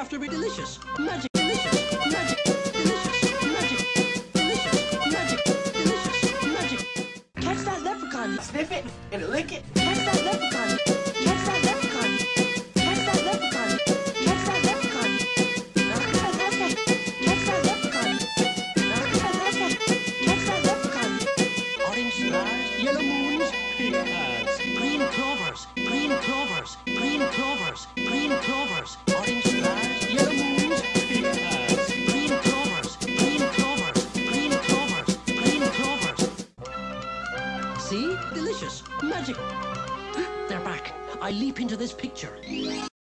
after me. Delicious. Magic. Delicious. Magic. Delicious. Magic. Delicious. Magic. Delicious. Magic. Catch that leprechaun. Sniff it and lick it. Catch that leprechaun. Catch that leprechaun. Catch that leprechaun. Catch that leprechaun. Catch that leprechaun. Catch that leprechaun. Orange stars, yellow moons, peacocks, green clovers, green clovers, green clovers, green clovers, orange stars, yellow moons, peacocks, green clovers, green clovers, green clovers, green clovers. See? Delicious. Magic. They're back. I leap into this picture.